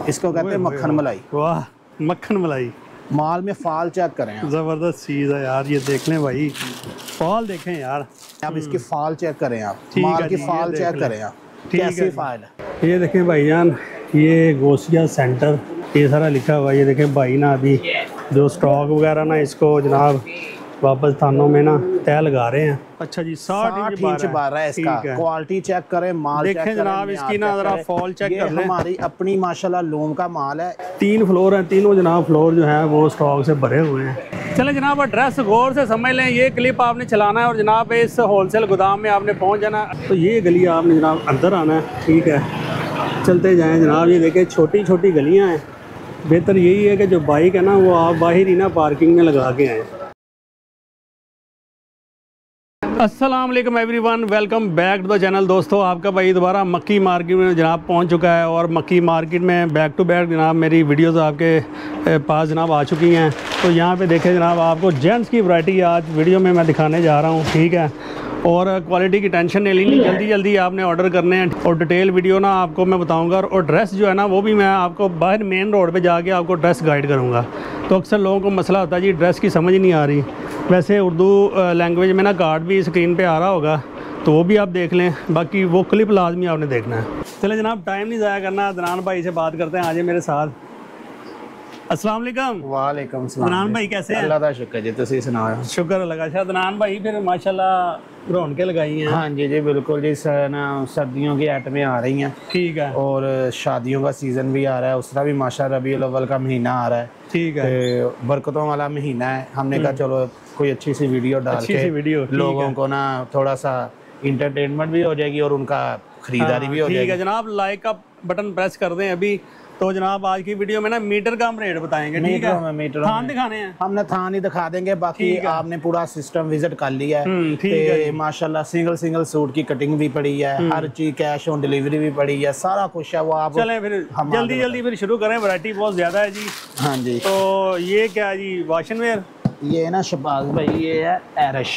इसको कहते हैं मक्खन मलाई। वाह, मक्खन मलाई। माल में फाल चेक करें आप। जबरदस्त चीज है यार, ये देख लें भाई, फाल देखें यार। आप इसकी फाल चेक करें आप, ठीक माल है की जी, फाल ये चेक देख करें आप, ठीक कैसी है फाल है। ये देखें भाईजान, ये गोसिया सेंटर ये सारा लिखा हुआ है। ये देखें भाई ना अभी जो स्टॉक वगैरह ना इसको जनाब वापस थानों में ना तय लगा रहे हैं। अच्छा जी, 60 इंच बार है इसका। क्वालिटी चेक करें, माल चेक देखें जनाब, इसकी ना जरा फॉल चेक कर लें। हमारी अपनी माशाल्लाह लूम का माल है। 3 फ्लोर हैं, तीनों जनाब फ्लोर जो है वो स्टॉक से भरे हुए हैं। चले जनाब, एड्रेस गौर से समझ लें। ये क्लिप आपने चलाना है और जनाब इस होलसेल गोदाम में आपने पहुंच जाना। तो ये गली आपने जनाब अंदर आना है, ठीक है। चलते जाएं जनाब, ये देखें छोटी छोटी गलियां हैं। बेहतर यही है कि जो बाइक है ना वो आप बाहर ही ना पार्किंग में लगा के आएँ। अस्सलाम वालेकुम everyone, welcome back to the channel. दोस्तों, आपका भाई दोबारा मक्की मार्केट में जनाब पहुंच चुका है और मक्की मार्केट में बैक टू बैक जनाब मेरी वीडियोस आपके पास जनाब आ चुकी हैं। तो यहाँ पे देखें जनाब, आपको जेंट्स की वैरायटी आज वीडियो में मैं दिखाने जा रहा हूँ, ठीक है। और क्वालिटी की टेंशन नहीं लेनी, जल्दी जल्दी आपने ऑर्डर करने हैं। और डिटेल वीडियो ना आपको मैं बताऊँगा। और ड्रेस जो है ना वो भी मैं आपको बाहर मेन रोड पर जाके आपको ड्रेस गाइड करूँगा। तो अक्सर लोगों को मसला होता है जी ड्रेस की समझ नहीं आ रही। वैसे उर्दू लैंग्वेज में ना कार्ड भी स्क्रीन पे आ रहा होगा, तो वो भी आप देख लें। बाकी वो क्लिप लाजमी आपने देखना है। चले जनाब, टाइम नहीं ज़ाया करना, अदनान भाई से बात करते हैं। आज मेरे साथ। अस्सलाम वालेकुम। वालेकुम सलाम। अदनान भाई कैसे हैं? अल्लाह दा शुक्र जी, तुसी सुनाओ। शुक्र लगा। अच्छा अदनान भाई, फिर माशाल्लाह रौनकें लगाई हैं। हाँ जी जी बिल्कुल जी। ना सर्दियों की आइटमें आ रही हैं, ठीक है। और शादियों का सीज़न भी आ रहा है, उसका भी माशाल्लाह रबीउल अव्वल का महीना आ रहा है, ठीक है। बरकतों वाला महीना है। हमने कहा चलो कोई अच्छी सी वीडियो डाल के लोगों को ना थोड़ा सा इंटरटेनमेंट भी हो जाएगी और उनका खरीदारी भी हो जाएगी। ठीक है जनाब, लाइक का बटन प्रेस कर दें अभी। तो जनाब आज की वीडियो में ना मीटर का हम रेट बताएंगे, ठीक है। मीटर थान दिखाने हैं, हमने थान ही दिखा देंगे। बाकी आपने पूरा सिस्टम विजिट कर लिया है, ठीक है। माशाल्लाह सिंगल सूट की कटिंग भी पड़ी है, हर चीज कैश ऑन डिलीवरी भी पड़ी है, सारा कुछ है वो आप। चलें फिर जल्दी फिर शुरू करें। वैरायटी बहुत ज्यादा है जी। हाँ जी। तो ये क्या जी, वाशन वेयर? ये ना शहबाज भाई, ये है एरिश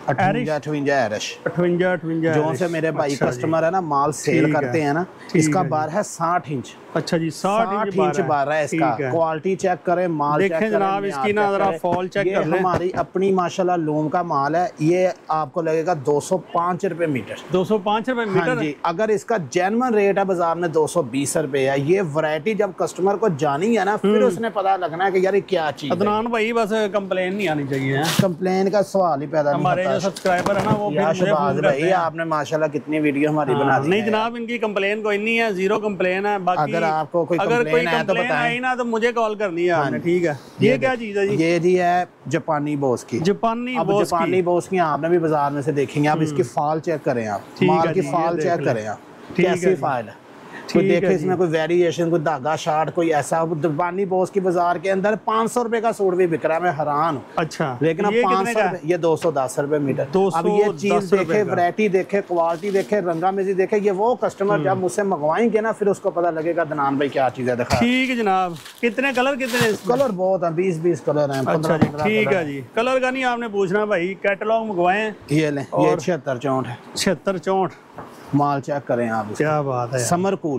58 एरिश 58 जो से मेरे भाई कस्टमर है ना माल सेल करते हैं ना, इसका बार है 60 इंच। अच्छा जी, 60 इंच बार है इसका। क्वालिटी चेक करें, माल चेक करें जनाब, इसकी ना जरा फॉल चेक कर लें। हमारी अपनी माशाल्लाह लूम का माल है। ये आपको लगेगा 205 रुपए मीटर। 205 रुपए मीटर? हाँ जी। अगर इसका जेन्युइन रेट है बाजार में 220 रुपए है। ये वैरायटी जब कस्टमर को जानी है ना, फिर उसने पता लगना है कि यार क्या चीज। अदनान भाई बस कंप्लेन नहीं आनी चाहिए। कंप्लेन का सवाल ही पैदा नहीं होता। हमारे जो सब्सक्राइबर है ना वो शहबाज भाई, आपने माशाल्लाह कितनी वीडियो हमारी बना दी। नहीं जनाब, इनकी कंप्लेन कोई नहीं है, जीरो कंप्लेन है। बाकी अगर आपको कोई कंप्लेन है तो बताएं ना, तो मुझे कॉल करनी है आपने, ठीक है। ये क्या चीज है जी? ये जी है जापानी बोस की। जापानी बोस की आपने भी बाजार में से देखेंगे। आप इसकी फाल चेक करें, आप माल की फाल चेक करें आप, कैसी फाल है। कोई देखे इसमें कोई वेरिएशन, कोई धागा शार्ट, कोई ऐसा। जापानी बोस की बाजार के अंदर 500 रुपए का सूट भी बिक रहा है, मैं हैरान हूँ। अच्छा, लेकिन अब 500 रुपए, ये 210 रुपए मीटर। अब ये चीज देखे, वैरायटी देखे, क्वालिटी देखे, रंगामेजी देखे, ये वो कस्टमर जब मुझसे मंगवाएंगे ना, फिर उसको पता लगेगा अदनान भाई क्या चीज है। दिखा। ठीक है जनाब। कितने कलर? कितने कलर? बहुत है, 20 कलर है। अच्छा जी, ठीक है जी। कलर का नहीं आपने पूछना भाई, कैटलॉग मंगवाए। ये लें, ये 76-64 है। 76-64 माल चेक करें आप। क्या बात है। समर कूल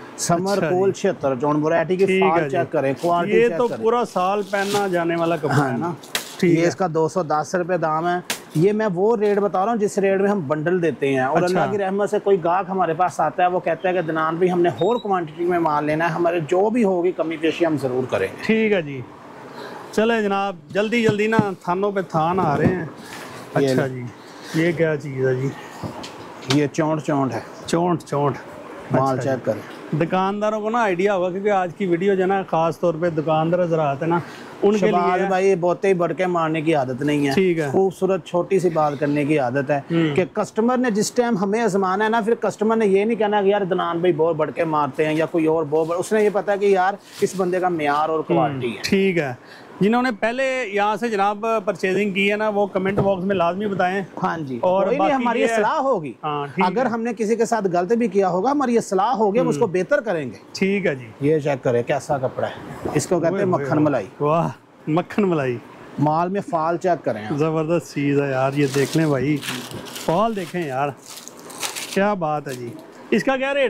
76-64 वैरायटी की फाल चेक करें, क्वालिटी ये तो पूरा साल पहनना जाने वाला कपड़ा है ना। ठीक है। ये इसका 210 रुपए दाम है। ये मैं वो रेट बता रहा हूँ जिस रेट में हम बंडल देते हैं। और अल्लाह की रहमत से कोई गाहक हमारे पास आता है, वो कहता है कि अदनान भाई हमने और क्वांटिटी में माल लेना है, हमारे जो भी होगी कमी पेशी हम जरूर करेंगे। ठीक है जी। चले जनाब, जल्दी ना थानों पे थान आ रहे हैं। अच्छा जी, ये क्या चीज़ है जी? ये 64 है। 64 माल चेक करें। दुकानदारों को ना आइडिया होगा, क्योंकि आज की वीडियो जो ना खास तौर पे दुकानदार ज़रात है ना, उनके लिए भाई बहुते ही बढ़ के मारने की आदत नहीं है। ठीक है। खूबसूरत छोटी सी बात करने की आदत है कि कस्टमर ने जिस टाइम हमें आजमाना है ना, फिर कस्टमर ने ये नहीं कहना कि यार अदनान भाई बहुत बढ़ के मारते हैं या कोई और बहुत। उसने ये पता है कि यार इस बंदे का मेयार और क्वालिटी है। ठीक है। जिन्होंने पहले यहाँ से जनाब परचेजिंग की है ना, वो कमेंट बॉक्स में लाजमी बताएं। हाँ जी। और हमारी सलाह होगी। अगर हमने किसी के साथ गलत भी किया होगा, हमारी सलाह होगी, हम उसको बेहतर करेंगे। ठीक है जी। ये चेक करें कैसा कपड़ा है, इसको कहते हैं मक्खन मलाई। वाह, मक्खन मलाई। माल में फाल चेक करें, जबरदस्त चीज है यार। ये देख लें भाई, फाल देखें यार, क्या बात है जी। इसका क्या रेट है?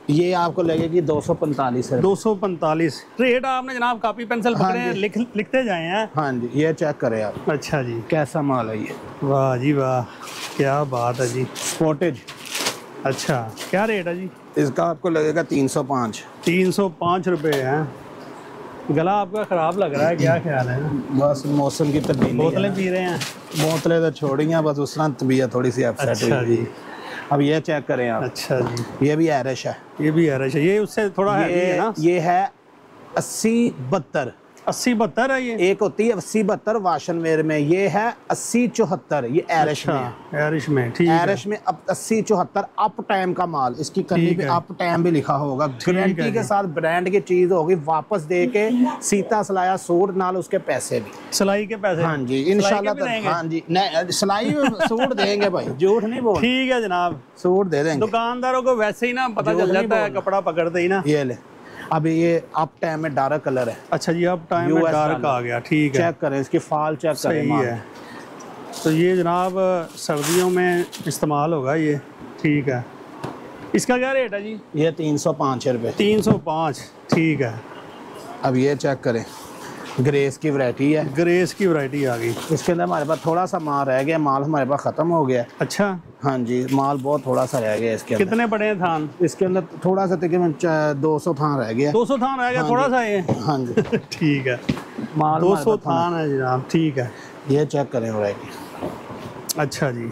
ये आपको लगेगी 245 है। 245 रेट आपने जनाब कॉपी पेंसिल पकड़े हैं, लिखते जाए हैं। हाँ जी, ये चेक करें आप। अच्छा जी, कैसा माल है ये। वाह जी वाह, क्या बात है जी। स्पॉटेज। अच्छा, क्या रेट है जी इसका? आपको लगेगा 305। 305 रुपये है। गला आपका ख़राब लग रहा है, क्या ख्याल है? बस मौसम की तब्दीली। बोतलें पी रहे हैं? बोतलें तो छोड़ी हैं, बस उस तरह तबीयत थोड़ी सी अपसेट अच्छा हुई। जी। अब ये चेक करें आप। अच्छा जी, ये भी एरिश है। ये भी एरिश है, ये उससे थोड़ा हैवी है ना? ये है 80-72। 80-72 है ये। एक होती है 80-72 वाशनवेयर में, ये है 80-74। ये एरिश में है। एरिश में, ठीक है। एरिश में अब 80-74 अप टाइम का माल। इसकी कन्नी पे अप टाइम भी लिखा होगा। गारंटी के साथ ब्रांड की चीज होगी, वापस दे के सीता सिलाया सूट नाल उसके पैसे भी, सिलाई के पैसे। हाँ जी इंशाल्लाह। हाँ जी, नहीं सिलाई सूट देंगे भाई, झूठ नहीं बोल। ठीक है जनाब, सूट दे देंगे। दुकानदारों को वैसे ही ना पता चल जाता है, कपड़ा पकड़ते ही ना। ये ले, अब ये अप टाइम में डार्क कलर है। अच्छा जी, अप टाइम में डार्क आ गया, ठीक है। चेक करें इसकी फाल, चेक करें। सही है। तो ये जनाब सर्दियों में इस्तेमाल होगा ये, ठीक है। इसका क्या रेट है जी? ये 305 रुपये। 305, ठीक है। अब ये चेक करें, ग्रेस की वैरायटी है। ग्रेस की वैरायटी आ गई। इसके अंदर हमारे पास थोड़ा सा माल रह गया, माल हमारे पास ख़त्म हो गया। अच्छा, हाँ जी, माल बहुत थोड़ा सा रह गया इसके अंदर। कितने बड़े हैं थान? इसके अंदर थोड़ा सा तकरीबन 200 थान रह गया। 200 थान रह गया, थोड़ा सा ये। हाँ जी ठीक है, माल 200 थान है जनाब, ठीक है। ये चेक करें वैरायटी। अच्छा जी,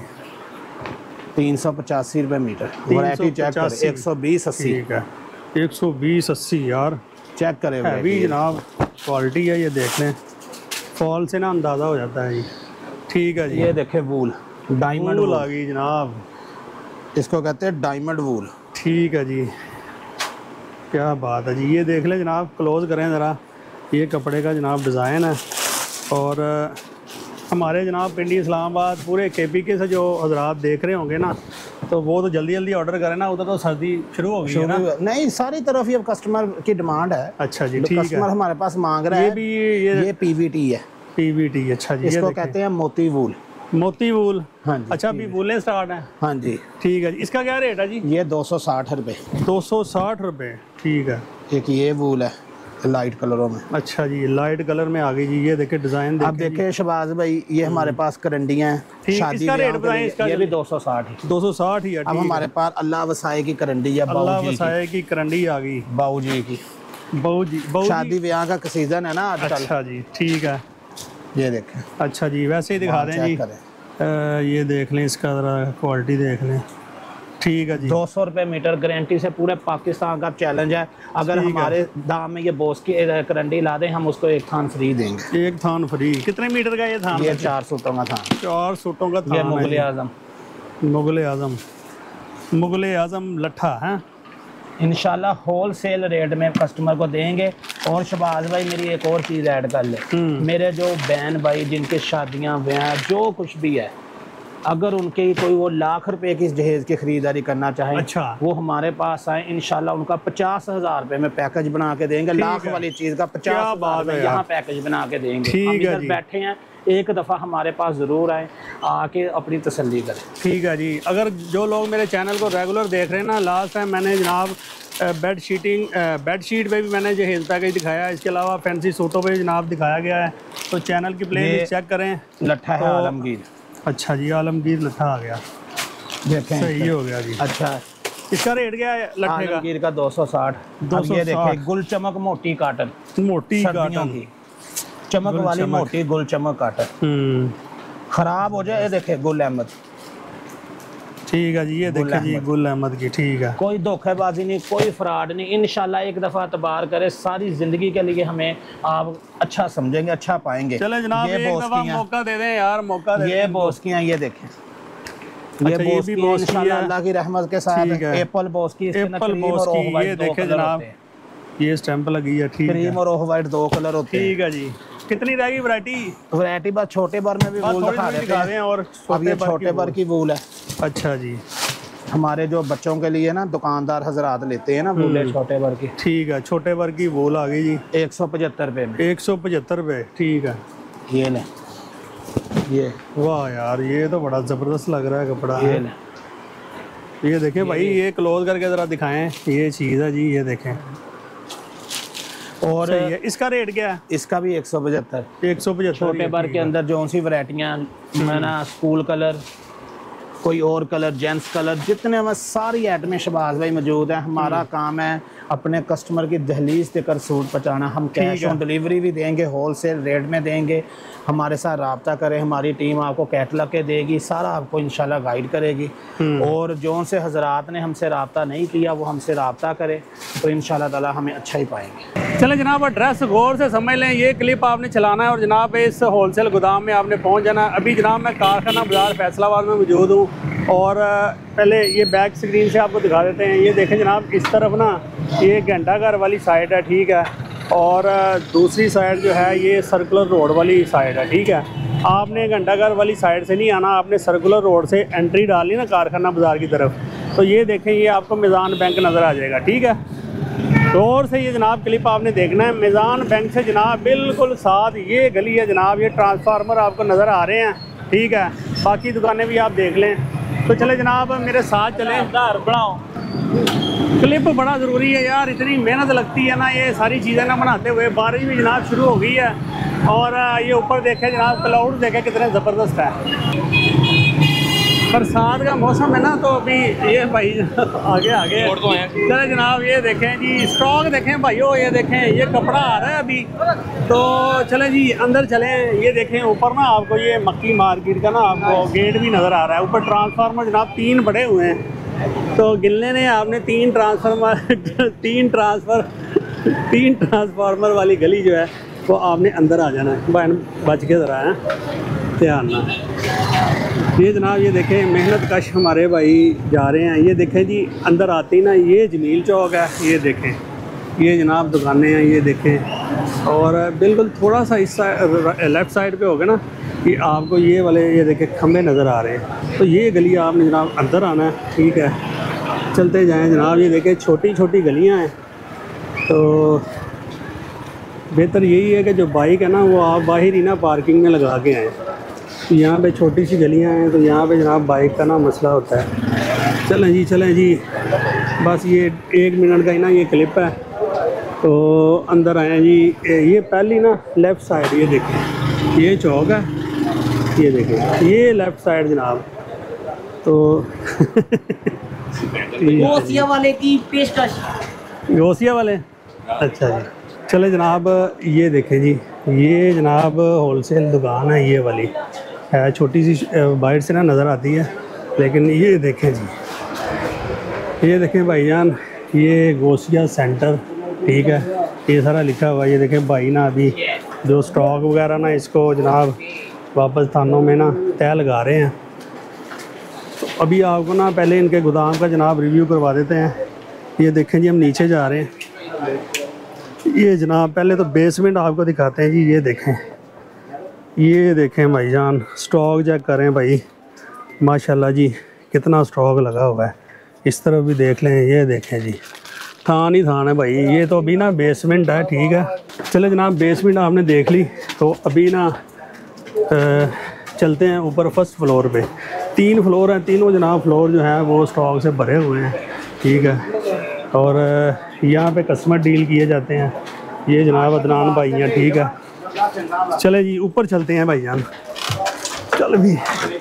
385 रुपये मीटर। वैरायटी चेक करें, 120-80। ठीक है, 120-80 यार। चेक करें हैवी जनाब, क्वालिटी है, ये देख लें। फॉल से ना अंदाज़ा हो जाता है जी। ठीक है जी। ये देखें वूल, डायमंड वूल वूल आ गई जनाब, इसको कहते हैं डायमंड वूल। ठीक है जी, क्या बात है जी। ये देख लें जनाब, क्लोज करें ज़रा। ये कपड़े का जनाब डिज़ाइन है। और हमारे जनाब पिंडी इस्लामाबाद पूरे KPK से जो हजरात देख रहे होंगे ना, तो वो तो जल्दी जल्दी ऑर्डर करें ना, उधर तो सर्दी शुरू हो गई है ना। नहीं, सारी तरफ ये कस्टमर की डिमांड है। अच्छा जी, ठीक है। कस्टमर हमारे पास मांग रहा है। ये भी ये PVT है। PVT, अच्छा जी। इसको कहते हैं मोती वूल। मोती वूल, हाँ जी। अच्छा, अभी वूलें स्टार्ट हैं। हाँ जी, ठीक है जी। इसका क्या रेट है जी? ये 260 रुपये। 260 रुपये, ठीक है। एक ये वूल है लाइट कलरों में। अच्छा जी, लाइट कलर में आ गई जी। ये देखे डिजाइन देखे। अब देखे शहबाज भाई, ये हमारे पास करंडियां हैं शादी इसका रेट बताएं। इसका ये भी 260 है। 260 ही है। अब हमारे पास अल्लाह वसाए की करंडी है, अल्लाह वसाए की करंडी आ गई, बाऊ जी की। बाऊ जी शादी ब्याह का सीजन है ना आजकल। अच्छा जी, ठीक है। ये देखें। अच्छा जी, वैसे ही दिखा दें जी। ये देख लें, इसका ज़रा क्वालिटी देख लें। ठीक है जी। 200 रुपये मीटर गारंटी से पूरे पाकिस्तान का चैलेंज है। अगर हमारे दाम में ये बोस की करंडी ला दें, हम उसको एक थान फ्री देंगे। एक थान फ्री। कितने मीटर का ये थान? ये 4 सूटों का थान। 4 सूटों का थान। ये मुगल आजम, मुगल आजम लट्ठा है। इंशाल्लाह होल सेल रेट में कस्टमर को देंगे। और शहबाज भाई, मेरी एक और चीज़ ऐड कर ले। मेरे जो बहन भाई जिनके शादियां ब्याह जो कुछ भी है, अगर उनके कोई वो लाख रुपए की जहेज की खरीदारी करना चाहे, अच्छा, वो हमारे पास आए, इंशाल्लाह उनका 50,000 रुपए में पैकेज बना के देंगे। लाख वाली चीज़ का 50,000 में यहाँ पैकेज बना के देंगे। हम इधर बैठे हैं, एक दफ़ा हमारे पास ज़रूर आए, आके अपनी तसल्ली करें। ठीक है जी। अगर जो लोग मेरे चैनल को रेगुलर देख रहे हैं ना, लास्ट टाइम मैंने जनाब बेडशीट पे भी मैंने जहेज पैकेज दिखाया है। इसके अलावा फैंसी सूटों पे जनाब दिखाया गया है। तो चैनल की प्लेलिस्ट चेक करें। लट्ठा है आलमगीर। अच्छा जी, आलमगीर लट्ठा आ गया, देखें सही हो गया जी। अच्छा, इसका रेट क्या है लट्ठे का? आलमगीर का 260। अब ये देखें, गुल चमक मोटी काटन, मोटी काटन की चमक वाली मोटी गुल चमक काटन। खराब हो जाए, ये देखे गुल अहमद। ठीक है जी, ये देखे जी गुल अहमद की। ठीक है, कोई धोखेबाजी नहीं, कोई फ्रॉड नहीं। इंशाल्लाह एक दफ़ा तबार करे, सारी ज़िंदगी के लिए हमें आप अच्छा समझेंगे, अच्छा पाएंगे। चले जनाब, एक दफ़ा मौका दे दें यार, मौका दे दें। ये बोस की हैं, ये देखें। ये बोस की इंशाल्लाह अल्लाह की रहमत के साथ। एप्पल बोस की, एप्पल बोस की। ये देखे जनाब, ये स्टैंप लगी है। ठीक है, क्रीम और ऑफ वाइट 2 कलर होते हैं। ठीक है जी। कितनी रहेगी वैरायटी? बस छोटे बार में भी वूल दिखा देते हैं। और अब ये छोटे बार की वूल है। अच्छा जी, हमारे जो बच्चों के लिए ना दुकानदार हजरात लेते हैं ना वूले छोटे बार की। ठीक है, छोटे बार की वूल आ गई जी। 175 रुपये में। 175 रुपये, ठीक है। ये ले, ये वाह यार, ये तो बड़ा ज़बरदस्त लग रहा है कपड़ा। ये ले, ये देखें भाई, ये क्लोज करके ज़रा दिखाएं, ये चीज़ है जी, ये देखें। और इसका रेट क्या है? इसका भी 175। 175। छोटे बार के अंदर जो सी वैरायटियाँ है ना, स्कूल कलर, कोई और कलर, जेंट्स कलर, जितने हमें सारी आइटमें शबाज भाई मौजूद है। हमारा काम है अपने कस्टमर की दहलीज देकर सूट पहुँचाना। हम कैश ऑन डिलीवरी भी देंगे, होलसेल रेट में देंगे। हमारे साथ रब्ता करें, हमारी टीम आपको कैटलॉग के देगी, सारा आपको इंशाल्लाह गाइड करेगी। और जो से हजरात ने हमसे रब्ता नहीं किया वो हमसे रब्ता करे, तो इंशाल्लाह ताला हमें अच्छा ही पाएंगे। चले जनाब, एड्रेस गौर से समझ लें। ये क्लिप आपने चलाना है और जनाब इस होलसेल गोदाम में आपने पहुंच जाना है। अभी जनाब मैं कारखाना बाज़ार फैसलाबाद में मौजूद हूँ। और पहले ये बैक स्क्रीन से आपको दिखा देते हैं। ये देखें जनाब, इस तरफ ना ये घंटाघर वाली साइड है, ठीक है। और दूसरी साइड जो है ये सर्कुलर रोड वाली साइड है, ठीक है। आपने घंटाघर वाली साइड से नहीं आना, आपने सर्कुलर रोड से एंट्री डालनी ना कारखाना बाज़ार की तरफ, तो ये देखें, ये आपको मीज़ान बैंक नज़र आ जाएगा, ठीक है। गौर से ये जनाब क्लिप आपने देखना है। मीज़ान बैंक से जनाब बिल्कुल साथ ये गली है जनाब, ये ट्रांसफार्मर आपको नज़र आ रहे हैं, ठीक है। बाकी दुकानें भी आप देख लें। तो चले जनाब, मेरे साथ चलें। बनाओ क्लिप बड़ा ज़रूरी है यार, इतनी मेहनत लगती है ना ये सारी चीज़ें ना बनाते हुए। बारिश भी जनाब शुरू हो गई है और ये ऊपर देखें जनाब, क्लाउड देखें कितने ज़बरदस्त है। बरसात का मौसम है ना, तो अभी ये भाई आगे चले जनाब, ये देखें जी स्टॉक देखें भाइयों, ये देखें ये कपड़ा आ रहा है अभी। तो चले जी अंदर चलें। ये देखें ऊपर ना आपको ये मक्की मार्केट का ना आपको गेट भी नज़र आ रहा है। ऊपर ट्रांसफार्मर जनाब 3 बड़े हुए हैं, तो गिनने ने आपने 3 ट्रांसफार्मर वाली गली जो है वो आपने अंदर आ जाना है। बहन बच के ज़रा है, ध्यान ना। ये जनाब ये देखें मेहनत कश हमारे भाई जा रहे हैं। ये देखें जी अंदर आते ही ना ये जमील चौक है, ये देखें, ये जनाब दुकानें हैं, ये देखें। और बिल्कुल थोड़ा सा इस लेफ़्ट साइड पे होगा ना कि आपको ये वाले ये देखें खंबे नज़र आ रहे हैं। तो ये गली आपने जनाब अंदर आना है, ठीक है। चलते जाएँ जनाब, ये देखें छोटी छोटी गलियाँ हैं। तो बेहतर यही है कि जो बाइक है ना वो आप बाहर ही ना पार्किंग में लगा के आएँ। यहाँ पे छोटी सी गलियाँ हैं, तो यहाँ पे जनाब बाइक का ना मसला होता है। चलें जी बस ये 1 मिनट का ही ना ये क्लिप है। तो अंदर आए जी, ये पहली ना लेफ़्ट साइड, ये देखें ये चौक है, ये देखें ये लेफ़्ट साइड जनाब। तो गोसिया वाले की पेशकश, गोसिया वाले, अच्छा जी। चले जनाब, ये देखें जी, ये जनाब होलसेल दुकान है, ये वाली है, छोटी सी बाहर से ना नज़र आती है, लेकिन ये देखें जी, ये देखें भाईजान, ये गोसिया सेंटर, ठीक है, ये सारा लिखा हुआ है। ये देखें भाई ना अभी जो स्टॉक वगैरह ना इसको जनाब वापस थानों में ना तय लगा रहे हैं। तो अभी आपको ना पहले इनके गोदाम का जनाब रिव्यू करवा देते हैं। ये देखें जी, हम नीचे जा रहे हैं। ये जनाब पहले तो बेसमेंट आपको दिखाते हैं जी। ये देखें भाईजान, स्टॉक चेक करें भाई, माशाल्लाह जी कितना स्टॉक लगा हुआ है। इस तरफ भी देख लें, ये देखें जी, थान ही थान है भाई। ये तो अभी ना बेसमेंट है, ठीक है। चले जनाब, बेसमेंट आपने देख ली, तो अभी ना चलते हैं ऊपर फर्स्ट फ्लोर पे। 3 फ्लोर हैं, तीनों जनाब फ्लोर जो है वो स्टॉक से भरे हुए हैं, ठीक है। और यहाँ पे कस्टमर डील किए जाते हैं। ये जनाब अदनान भाई हैं, ठीक है। चले जी ऊपर चलते हैं भाईजान, चल भी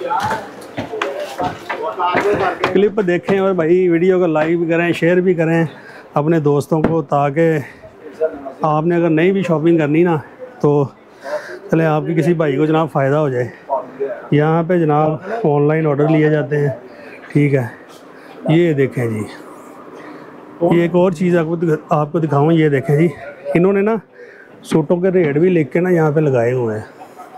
क्लिप देखें और भाई वीडियो को लाइक भी करें, शेयर भी करें अपने दोस्तों को, ताकि आपने अगर नहीं भी शॉपिंग करनी ना तो चले आपकी किसी भाई को जनाब फ़ायदा हो जाए। यहाँ पे जनाब ऑनलाइन ऑर्डर लिए जाते हैं, ठीक है। ये देखें जी, ये एक और चीज़ आपको दिखाऊँ। ये देखें जी, इन्होंने ना सूटों के रेट भी लिख के ना यहाँ पे लगाए हुए हैं।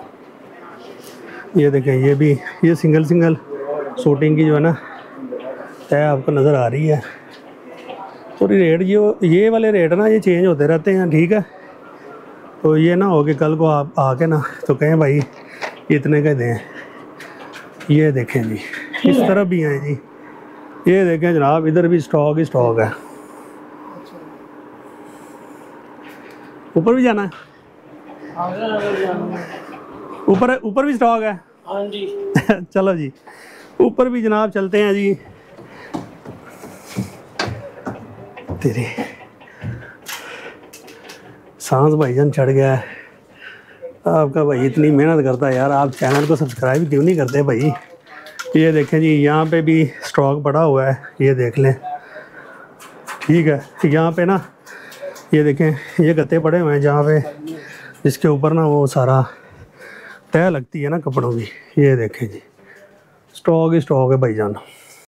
ये देखें, ये भी ये सिंगल शूटिंग की जो है ना तय आपको नज़र आ रही है। और रेट ये वाले रेट ना ये चेंज होते रहते हैं, ठीक है। तो ये ना हो कि कल को आप आके ना तो कहें भाई इतने का दें। ये देखें जी, इस तरफ भी हैं जी, ये देखें जनाब, इधर भी स्टॉक ही स्टॉक है। ऊपर भी जाना है, ऊपर भी स्टॉक है। हाँ जी। चलो जी ऊपर भी जनाब चलते हैं जी। तेरी सांस भाईजान चढ़ गया है। आपका भाई इतनी मेहनत करता है यार, आप चैनल को सब्सक्राइब क्यों नहीं करते भाई। ये देखें जी, यहाँ पे भी स्टॉक पड़ा हुआ है, ये देख लें। ठीक है, यहाँ पे ना ये देखें, ये गत्ते पड़े हुए हैं जहाँ पे, जिसके ऊपर ना वो सारा तह लगती है ना कपड़ों की। ये देखें जी, स्टॉक ही स्टॉक है भाईजान।